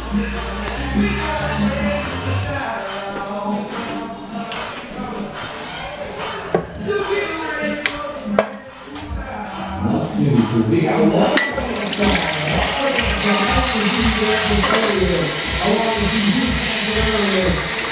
We got one. I want to see you earlier.